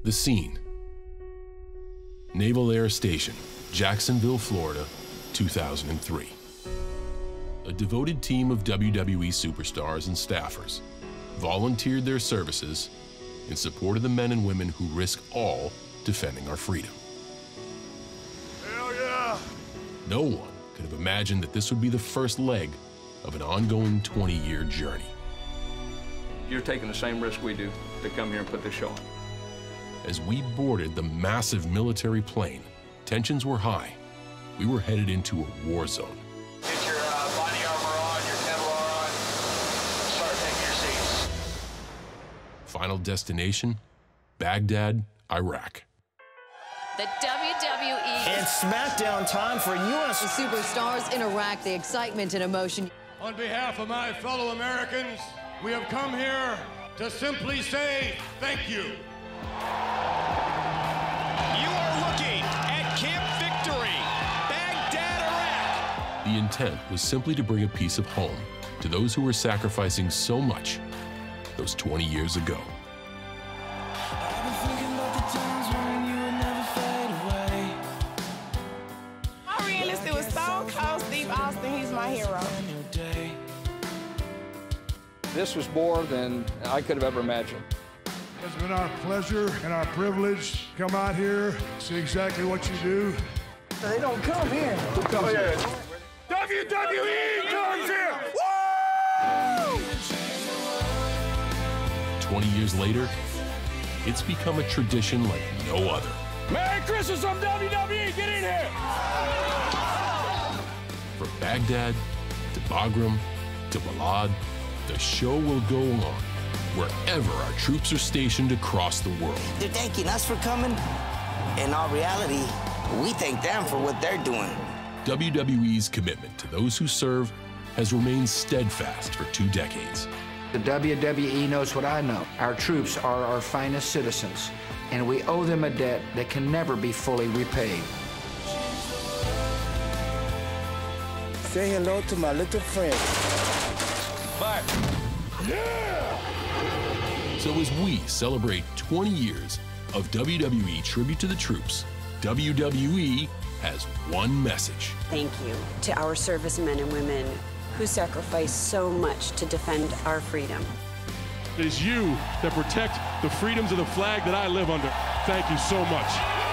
The scene: Naval Air Station, Jacksonville, Florida, 2003. A devoted team of WWE superstars and staffers volunteered their services in support of the men and women who risk all defending our freedom. Hell yeah! No one could have imagined that this would be the first leg of an ongoing 20-year journey. You're taking the same risk we do to come here and put this show on. As we boarded the massive military plane, tensions were high. We were headed into a war zone. Get your body armor on, your Kevlar on. Start taking your seats. Final destination: Baghdad, Iraq. The WWE And SmackDown time for U.S. The superstars in Iraq, the excitement and emotion. On behalf of my fellow Americans, we have come here to simply say thank you. You are looking at Camp Victory, Baghdad, Iraq. The intent was simply to bring a piece of home to those who were sacrificing so much those 20 years ago. My realistic was Stone Cold Steve Austin. He's my hero. This was more than I could have ever imagined. It's been our pleasure and our privilege to come out here, see exactly what you do. They don't come here. Oh, yeah. WWE comes here! Woo! 20 years later, it's become a tradition like no other. Merry Christmas from WWE! Get in here! From Baghdad to Bagram to Balad, the show will go on wherever our troops are stationed across the world. They're thanking us for coming. In all reality, we thank them for what they're doing. WWE's commitment to those who serve has remained steadfast for 2 decades. The WWE knows what I know. Our troops are our finest citizens, and we owe them a debt that can never be fully repaid. Say hello to my little friend. Bye. Yeah! So as we celebrate 20 years of WWE Tribute to the Troops, WWE has one message. Thank you to our servicemen and women who sacrifice so much to defend our freedom. It is you that protect the freedoms of the flag that I live under. Thank you so much.